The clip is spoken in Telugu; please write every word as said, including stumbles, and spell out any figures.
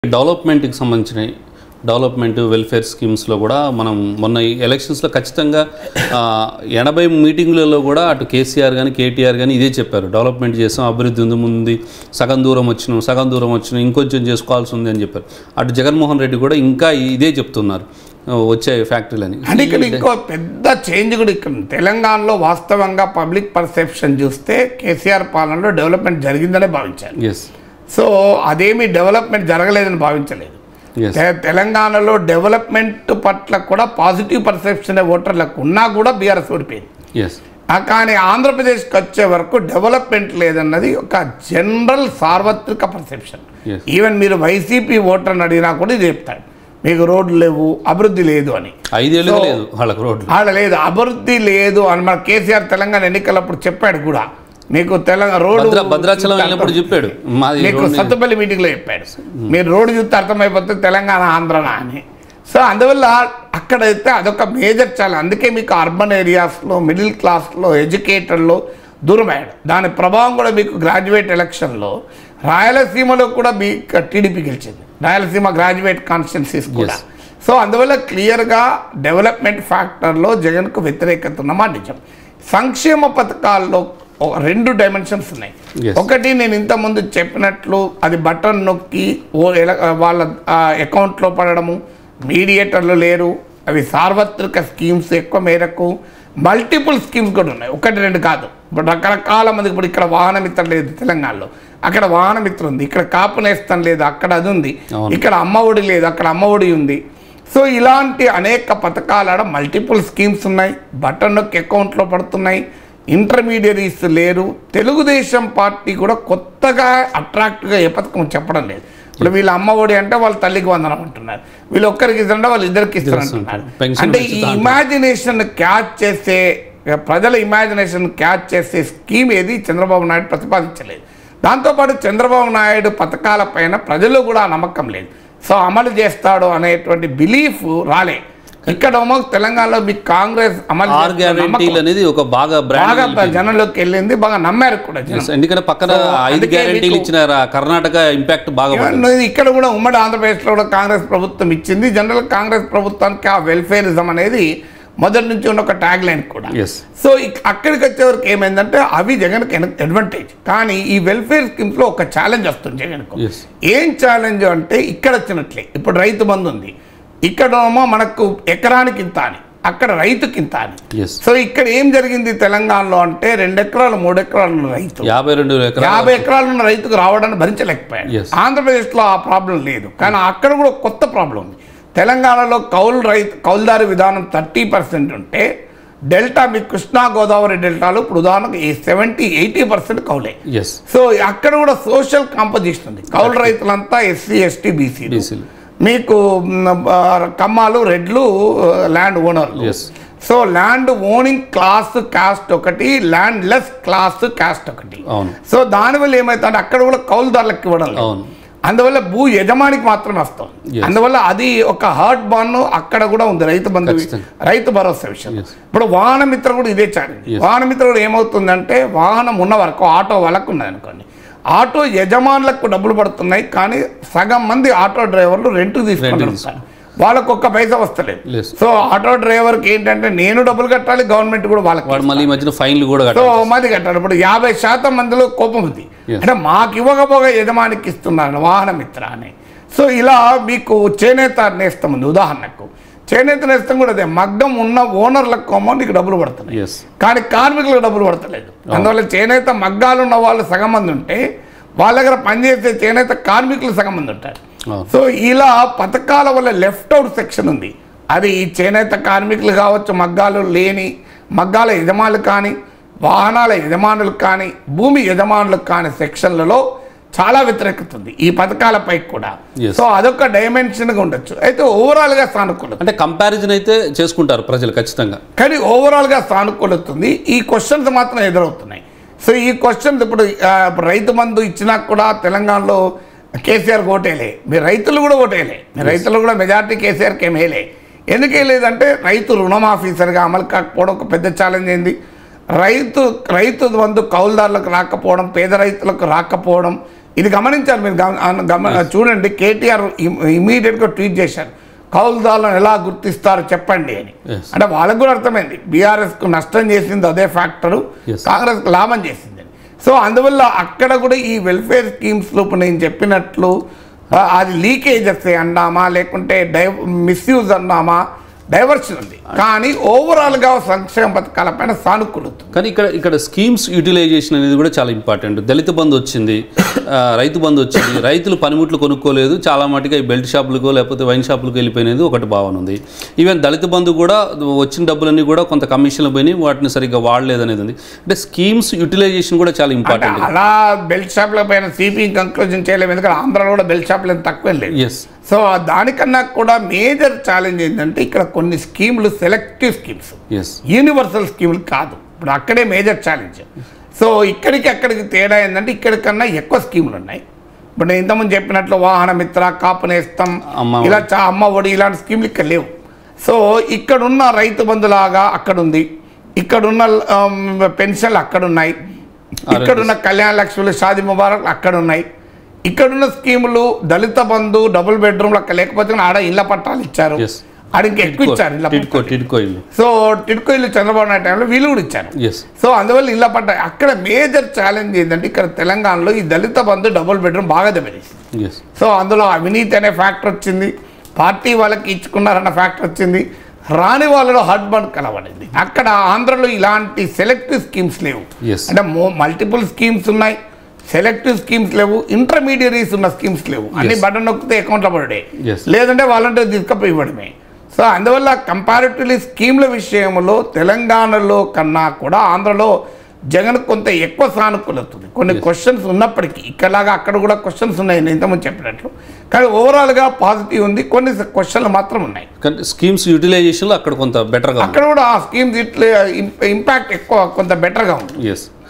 డెవలప్మెంట్కి సంబంధించినవి డెవలప్మెంట్ వెల్ఫేర్ స్కీమ్స్లో కూడా మనం మొన్న ఈ ఎలక్షన్స్లో ఖచ్చితంగా ఎనభై మీటింగ్లలో కూడా అటు కేసీఆర్ కానీ కేటీఆర్ కానీ ఇదే చెప్పారు. డెవలప్మెంట్ చేసాం, అభివృద్ధి ఉంది, ముందు సగం దూరం వచ్చినాం సగం దూరం వచ్చినాం ఇంకొంచెం చేసుకోవాల్సి ఉంది అని చెప్పారు. అటు జగన్మోహన్ రెడ్డి కూడా ఇంకా ఇదే చెప్తున్నారు వచ్చే ఫ్యాక్టరీలని. అంటే ఇక్కడ ఇంకో పెద్ద చేంజ్ కూడా ఇక్కడ తెలంగాణలో వాస్తవంగా పబ్లిక్ పర్సెప్షన్ చూస్తే కేసీఆర్ పాలనలో డెవలప్మెంట్ జరిగిందనే భావించారు. ఎస్. సో అదేమి డెవలప్మెంట్ జరగలేదని భావించలేదు. తెలంగాణలో డెవలప్మెంట్ పట్ల కూడా పాజిటివ్ పర్సెప్షన్ ఓటర్లకు ఉన్నా కూడా బీఆర్ఎస్ ఓడిపోయింది. కానీ ఆంధ్రప్రదేశ్కి వచ్చే వరకు డెవలప్మెంట్ లేదన్నది ఒక జనరల్ సార్వత్రిక పర్సెప్షన్. ఈవెన్ మీరు వైసీపీ ఓటర్ని అడిగినా కూడా ఇది చెప్తాడు, మీకు రోడ్లు లేవు, అభివృద్ధి లేదు అని. ఐదేళ్ళు లేదు వాళ్ళకి రోడ్లు, ఆడ లేదు, అభివృద్ధి లేదు అని మన కేసీఆర్ తెలంగాణ ఎన్నికలప్పుడు చెప్పాడు కూడా. మీకు తెలంగాణ రోడ్డు భద్రాచలం వెళ్ళినప్పుడు చెప్పాడు, మీకు సత్తుపల్లి మీటింగ్లో చెప్పాడు, మీరు రోడ్డు చూస్తే అర్థమైపోతే తెలంగాణ ఆంధ్రనా అని. సో అందువల్ల అక్కడైతే అదొక మేజర్ చాలా. అందుకే మీకు అర్బన్ ఏరియాస్లో మిడిల్ క్లాస్లో ఎడ్యుకేటెడ్లో దూరం అయ్యాడు. దాని ప్రభావం కూడా మీకు గ్రాడ్యుయేట్ ఎలక్షన్లో రాయలసీమలో కూడా మీ టీడీపీ గెలిచింది, రాయలసీమ గ్రాడ్యుయేట్ కాన్స్టిట్యున్సీస్ కూడా. సో అందువల్ల క్లియర్గా డెవలప్మెంట్ ఫ్యాక్టర్లో జగన్కు వ్యతిరేకత ఉన్నమాట నిజం. సంక్షేమ పథకాల్లో రెండు డైమెన్షన్స్ ఉన్నాయి. ఒకటి నేను ఇంతకుముందు చెప్పినట్లు అది బటన్ నొక్కి ఓ వాళ్ళ అకౌంట్లో పడడము, మీడియేటర్లు లేరు, అవి సార్వత్రిక స్కీమ్స్ ఎక్కువ మేరకు, మల్టిపుల్ స్కీమ్స్ కూడా ఉన్నాయి, ఒకటి రెండు కాదు. ఇప్పుడు రకరకాల మందికి ఇప్పుడు ఇక్కడ వాహన మిత్రం లేదు తెలంగాణలో, అక్కడ వాహన మిత్రం ఉంది, ఇక్కడ కాపు నేస్తం లేదు, అక్కడ అది ఉంది, ఇక్కడ అమ్మఒడి లేదు, అక్కడ అమ్మఒడి ఉంది. సో ఇలాంటి అనేక పథకాల మల్టిపుల్ స్కీమ్స్ ఉన్నాయి, బటన్ నొక్కి అకౌంట్లో పడుతున్నాయి, ఇంటర్మీడియరీస్ లేరు. తెలుగుదేశం పార్టీ కూడా కొత్తగా అట్రాక్ట్గా ఏ పథకం చెప్పడం లేదు. ఇప్పుడు వీళ్ళ అమ్మ ఒడి అంటే వాళ్ళ తల్లికి వందనం అంటున్నారు, వీళ్ళు ఒక్కరికి ఇస్తారంటే వాళ్ళు ఇద్దరికి ఇస్తారంటున్నారు. అంటే ఈ ఇమాజినేషన్ క్యాచ్ చేసే, ప్రజల ఇమాజినేషన్ క్యాచ్ చేసే స్కీమ్ ఏది చంద్రబాబు నాయుడు ప్రతిపాదించలేదు. దాంతోపాటు చంద్రబాబు నాయుడు పథకాల పైన ప్రజలు కూడా నమ్మకం లేదు. సో అమలు చేస్తాడు అనేటువంటి బిలీఫ్ రాలే. ఇక్కడ తెలంగాణలో మీ కాంగ్రెస్ అమలు అనేది ఒక బాగా బాగా జనంలోకి వెళ్ళింది, బాగా నమ్మారు కూడా. ఎందుకంటే పక్కన ఐదు గ్యారెంటీలు ఇచ్చిన కర్ణాటక ఇంపాక్ట్ బాగా. ఇక్కడ కూడా ఉమ్మడి ఆంధ్రప్రదేశ్లో కూడా కాంగ్రెస్ ప్రభుత్వం ఇచ్చింది. జనరల్ కాంగ్రెస్ ప్రభుత్వానికి ఆ వెల్ఫేరిజం అనేది మొదటి నుంచి ఉన్న ఒక ట్యాగ్ లైన్ కూడా. సో అక్కడికి వచ్చేవరకు ఏమైందంటే అవి జగన్కి అడ్వాంటేజ్. కానీ ఈ వెల్ఫేర్ స్కీమ్స్ లో ఒక ఛాలెంజ్ వస్తుంది జగన్కు. ఏం ఛాలెంజ్ అంటే ఇక్కడ వచ్చినట్లే ఇప్పుడు రైతు బంధు ఉంది, ఇక్కడేమో మనకు ఎకరానికి ఇంత అని, అక్కడ రైతుకి ఇంత అని. సో ఇక్కడ ఏం జరిగింది తెలంగాణలో అంటే రెండు ఎకరాలు మూడు ఎకరాలు ఉన్న రైతు యాభై రెండు యాభై ఎకరాలు ఉన్న రైతుకు రావడాన్ని భరించలేకపోయాడు. ఆంధ్రప్రదేశ్లో ఆ ప్రాబ్లం లేదు, కానీ అక్కడ కూడా కొత్త ప్రాబ్లం ఉంది. తెలంగాణలో కౌలు రైతు కౌలుదారు విధానం థర్టీ పర్సెంట్ ఉంటే డెల్టా మీ కృష్ణా గోదావరి డెల్టాలో ఇప్పుడు ఉదాహరణకు సెవెంటీ ఎయిటీ పర్సెంట్ కౌలే. సో అక్కడ కూడా సోషల్ కాంపోజిషన్ ఉంది. కౌలు రైతులంతా ఎస్సీ ఎస్టీ బీసీ, మీకు కమ్మాలు రెడ్లు ల్యాండ్ ఓనర్లు. So land owning class caste ఒకటి, ల్యాండ్ లెస్ క్లాస్ కాస్ట్ ఒకటి. సో దానివల్ల ఏమవుతుంది అక్కడ కూడా కౌలుదారులకు ఇవ్వడం, అందువల్ల భూ యజమానికి మాత్రమే వస్తాం. అందువల్ల అది ఒక హార్ట్ బాన్ అక్కడ కూడా ఉంది రైతు బంధు, రైతు భరోసా విషయం. ఇప్పుడు వాహన మిత్ర కూడా ఇదే ఛాలెంజ్. వాహన మిత్ర కూడా ఏమవుతుందంటే వాహనం ఉన్న వరకు ఆటో వాళ్ళకు ఉన్నది అనుకోండి, ఆటో యజమానులకు డబ్బులు పడుతున్నాయి, కానీ సగం మంది ఆటో డ్రైవర్లు రెంట్ తీసుకుంటారు, వాళ్ళకు ఒక్క పైసా వస్తలేదు. సో ఆటో డ్రైవర్కి ఏంటంటే నేను డబ్బులు కట్టాలి, గవర్నమెంట్ కూడా వాళ్ళకి ఫైన్లు కూడా సో మంది కట్టాలి. ఇప్పుడు యాభై శాతం మందిలో కోపం ఉంది, అంటే మాకు ఇవ్వకపోగా యజమానికి ఇస్తున్నారు వాహన మిత్ర అని. సో ఇలా మీకు చేనేత నేస్తం ఉంది ఉదాహరణకు, చేనేత నేస్తం కూడా అదే, మగ్గం ఉన్న ఓనర్లకు నీకు డబ్బులు పడుతున్నాయి, కానీ కార్మికులకు డబ్బులు పడతలేదు. అందువల్ల చేనేత మగ్గాలు ఉన్న వాళ్ళు సగం మంది ఉంటే వాళ్ళ దగ్గర పనిచేసే చేనేత కార్మికులు సగం మంది ఉంటారు. సో ఇలా పథకాల వల్ల లెఫ్ట్ అవుట్ సెక్షన్ ఉంది. అది ఈ చేనేత కార్మికులు కావచ్చు, మగ్గాలు లేని మగ్గాల యజమానులు కానీ, వాహనాల యజమానులు కానీ, భూమి యజమానులకు కానీ సెక్షన్లలో చాలా వ్యతిరేకత ఉంది ఈ పథకాలపై కూడా. సో అదొక డైమెన్షన్గా ఉండొచ్చు. అయితే ఓవరాల్గా సానుకూలత, అంటే కంపారిజన్ అయితే చేసుకుంటారు ప్రజలు ఖచ్చితంగా, కానీ ఓవరాల్గా సానుకూలత ఉంది. ఈ క్వశ్చన్స్ మాత్రం ఎదురవుతున్నాయి. సో ఈ క్వశ్చన్స్ ఇప్పుడు రైతు బంధు ఇచ్చినా కూడా తెలంగాణలో కేసీఆర్ ఓటేలే, మీరు రైతులు కూడా ఓటేలే, మీ రైతులు కూడా మెజార్టీ కేసీఆర్కి ఏం వేయలే. ఎందుకు వేయలేదంటే రైతు రుణమాఫీసరిగా అమలు కాకపోవడం ఒక పెద్ద ఛాలెంజ్ అయింది. రైతు రైతు బంధు కౌలుదారులకు రాకపోవడం, పేద రైతులకు రాకపోవడం, ఇది గమనించారు మీరు, గమ- గమ చూడండి కేటీఆర్ ఇమీడియట్గా ట్వీట్ చేశారు, కౌలుదారులను ఎలా గుర్తిస్తారు చెప్పండి అని. Yes. అంటే వాళ్ళకు కూడా అర్థమైంది బీఆర్ఎస్కు నష్టం చేసింది అదే ఫ్యాక్టరు, Yes. కాంగ్రెస్కు లాభం చేసింది. సో అందువల్ల అక్కడ కూడా ఈ వెల్ఫేర్ స్కీమ్స్లో నేను చెప్పినట్లు ఆ, అది లీకేజెస్ అన్నామా లేకుంటే డై మిస్యూజ్ అన్నామా డైవర్షన్ ఉంది, కానీ ఓవరాల్గా సంక్షేమ పథకాలపైన సానుకూలత. కానీ ఇక్కడ ఇక్కడ స్కీమ్స్ యూటిలైజేషన్ అనేది కూడా చాలా ఇంపార్టెంట్. దళిత బంధు వచ్చింది, ఆ, రైతు బంధు వచ్చింది, రైతులు పనిముట్లు కొనుక్కోలేదు, చాలా మటుగా ఈ బెల్ట్ షాపులకు లేకపోతే వైన్ షాపులకు వెళ్ళిపోయినది ఒకటి భావన ఉంది. ఈవెన్ దళిత బంధు కూడా వచ్చిన డబ్బులన్నీ కూడా కొంత కమిషన్లు పోయినాయి, వాటిని సరిగ్గా వాడలేదు అనేది ఉంది. అంటే స్కీమ్స్ యూటిలైజేషన్ కూడా చాలా ఇంపార్టెంట్. అలా బెల్ట్ షాప్ల పైన సిపి కంక్లూజన్ చేయలేము, ఎందుకంటే ఆంధ్రాలో కూడా బెల్ట్ షాప్లు ఏం తక్కువ లేదు. ఎస్. సో దానికన్నా కూడా మేజర్ ఛాలెంజ్ ఏంటంటే ఇక్కడ కొన్ని స్కీములు సెలెక్టివ్ స్కీమ్స్, ఎస్. యూనివర్సల్ స్కీములు కాదు. ఇప్పుడు అక్కడే మేజర్ ఛాలెంజ్. సో ఇక్కడికి అక్కడికి తేడా ఏంటంటే ఇక్కడికన్నా ఎక్కువ స్కీములు ఉన్నాయి. ఇప్పుడు నేను ఇంతకుముందు చెప్పినట్లు వాహన మిత్ర, కాపు నేస్తం, అమ్మ ఇలా చా అమ్మ ఒడి ఇలాంటి స్కీములు ఇక్కడ లేవు. సో ఇక్కడున్న రైతు బంధులాగా అక్కడ ఉంది, ఇక్కడున్న పెన్షన్లు అక్కడ ఉన్నాయి, ఇక్కడున్న కళ్యాణ లక్ష్మిలు, షాదీ ముబారక్ అక్కడ ఉన్నాయి, ఇక్కడున్న స్కీములు దళిత బంధు, డబుల్ బెడ్రూమ్లు అక్కడ లేకపోతే ఆడ ఇళ్ల పట్టాలు ఇచ్చారు, Yes. ఆడ ఇంకా ఎక్కువ ఇచ్చారు ఇళ్ళ టిడ్కో పట్టాలు. టిడ్కో ఇల్లు. సో టిడ్కో ఇల్లు చంద్రబాబు నాయుడు టైంలో వీళ్ళు కూడా ఇచ్చారు. ఎస్. సో అందువల్ల ఇళ్ళ పట్ట అక్కడ మేజర్ ఛాలెంజ్ ఏంటంటే ఇక్కడ తెలంగాణలో ఈ దళిత బంధు, డబుల్ బెడ్రూమ్ బాగా దెబ్బతీసింది. ఎస్. సో అందులో అవినీతి అనే ఫ్యాక్టర్ వచ్చింది, పార్టీ వాళ్ళకి ఇచ్చుకున్నారన్న ఫ్యాక్టర్ వచ్చింది, రాని వాళ్ళలో హట్ బండ్ కలవడింది. అక్కడ ఆంధ్రలో ఇలాంటి సెలెక్టివ్ స్కీమ్స్ లేవు. Yes. అంటే మల్టిపుల్ స్కీమ్స్ ఉన్నాయి, సెలెక్టివ్ స్కీమ్స్ లేవు, ఇంటర్మీడియరీస్ ఉన్న స్కీమ్స్ లేవు. అన్ని బటన్ నొక్కితే అకౌంట్లో పడే, Yes. లేదంటే వాలంటీర్ తీసుకపోయి ఇవ్వడమే. సో అందువల్ల కంపారిటివ్లీ స్కీమ్ల విషయంలో తెలంగాణలో కన్నా కూడా ఆంధ్రలో జగన్ కొంత ఎక్కువ సానుకూలత ఉంది. కొన్ని క్వశ్చన్స్ ఉన్నప్పటికీ ఇక్కడలాగా అక్కడ కూడా క్వశ్చన్స్ ఉన్నాయి నేను ఇంతకుముందు చెప్పినట్లు, కానీ ఓవరాల్గా పాజిటివ్ ఉంది. కొన్ని క్వశ్చన్లు మాత్రం ఉన్నాయి. కానీ స్కీమ్స్ యూటిలైజేషన్లో అక్కడ కొంత బెటర్గా ఉంది. అక్కడ కూడా ఆ స్కీమ్స్ ఇట్లా ఇంపాక్ట్ ఎక్కువ కొంత బెటర్గా ఉంది. ఎస్.